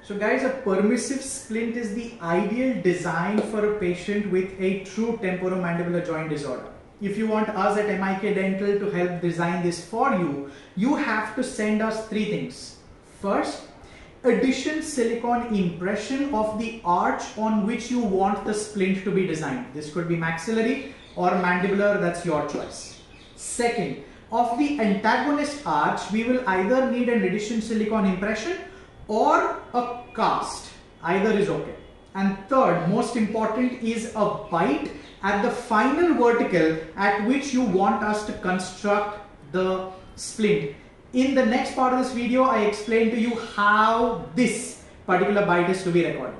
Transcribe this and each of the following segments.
So guys, a permissive splint is the ideal design for a patient with a true temporomandibular joint disorder. If you want us at MIK Dental to help design this for you, you have to send us three things. First, addition silicone impression of the arch on which you want the splint to be designed. This could be maxillary or mandibular, that's your choice. Second, of the antagonist arch, we will either need an addition silicone impression or a cast. Either is okay. And third, most important, is a bite at the final vertical at which you want us to construct the splint. In the next part of this video, I explain to you how this particular bite is to be recorded.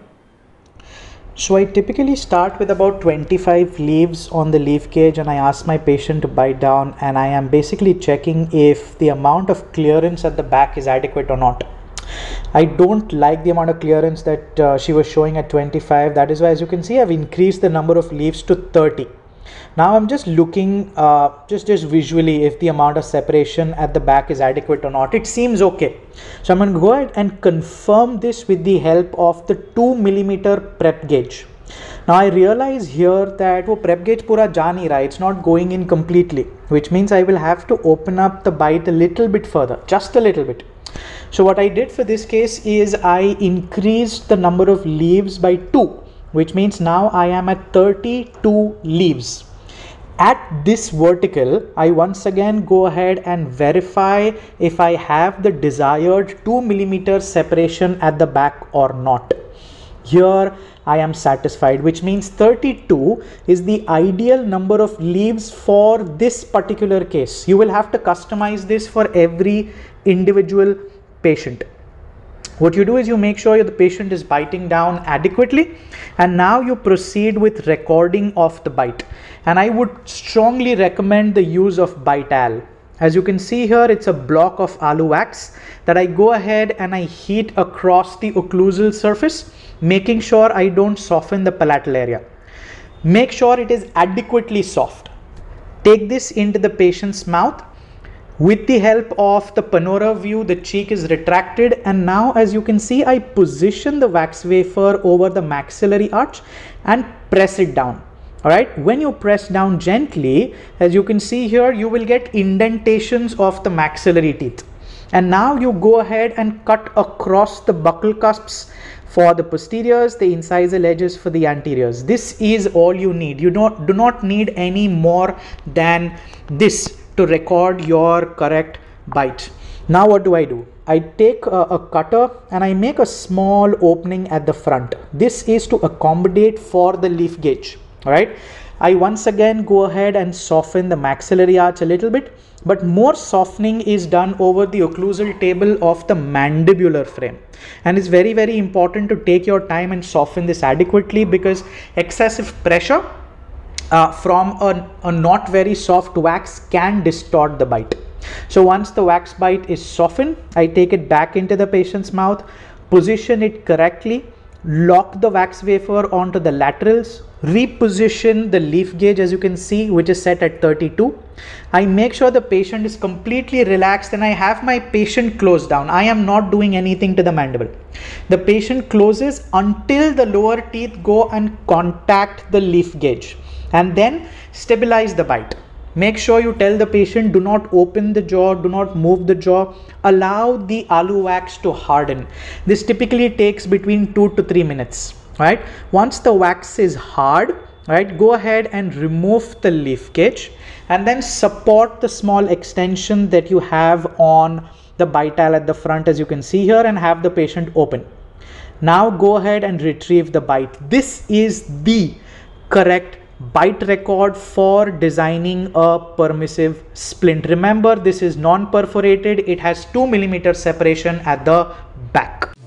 So I typically start with about 25 leaves on the leaf gauge, and I ask my patient to bite down, and I am basically checking if the amount of clearance at the back is adequate or not. I don't like the amount of clearance that she was showing at 25. That is why, as you can see, I've increased the number of leaves to 30. Now I'm just looking just visually if the amount of separation at the back is adequate or not. It seems okay. So I'm going to go ahead and confirm this with the help of the 2mm prep gauge. Now I realize here that wo prep gauge pura ja nahi raha, it's not going in completely, which means I will have to open up the bite a little bit further, just a little bit. So what I did for this case is I increased the number of leaves by 2, which means now I am at 32 leaves. At this vertical, I once again go ahead and verify if I have the desired 2mm separation at the back or not. Here I am satisfied, which means 32 is the ideal number of leaves for this particular case. You will have to customize this for every individual patient. What you do is you make sure the patient is biting down adequately, and now you proceed with recording of the bite. And I would strongly recommend the use of Bite-Al. As you can see here, it's a block of alu wax that I go ahead and I heat across the occlusal surface, making sure I don't soften the palatal area. Make sure it is adequately soft. Take this into the patient's mouth. With the help of the Panora view, the cheek is retracted, and now as you can see, I position the wax wafer over the maxillary arch and press it down. Alright, when you press down gently, as you can see here, you will get indentations of the maxillary teeth. And now you go ahead and cut across the buccal cusps for the posteriors, the incisal edges for the anteriors. This is all you need. You do not need any more than this to record your correct bite. Now what do? I take a cutter and I make a small opening at the front. This is to accommodate for the leaf gauge. Alright, I once again go ahead and soften the maxillary arch a little bit, but more softening is done over the occlusal table of the mandibular frame. And it's very, very important to take your time and soften this adequately, because excessive pressure from a not very soft wax can distort the bite. So once the wax bite is softened, I take it back into the patient's mouth, position it correctly, lock the wax wafer onto the laterals, reposition the leaf gauge, as you can see, which is set at 32. I make sure the patient is completely relaxed, and I have my patient close down. I am not doing anything to the mandible. The patient closes until the lower teeth go and contact the leaf gauge, and then stabilize the bite. Make sure you tell the patient, do not open the jaw, do not move the jaw, allow the alu wax to harden. This typically takes between 2 to 3 minutes. Right? Once the wax is hard, right, go ahead and remove the leaf gauge and then support the small extension that you have on the Bite-Al at the front, as you can see here, and have the patient open. Now go ahead and retrieve the bite. This is the correct bite record for designing a permissive splint. Remember, this is non-perforated. It has 2mm separation at the back.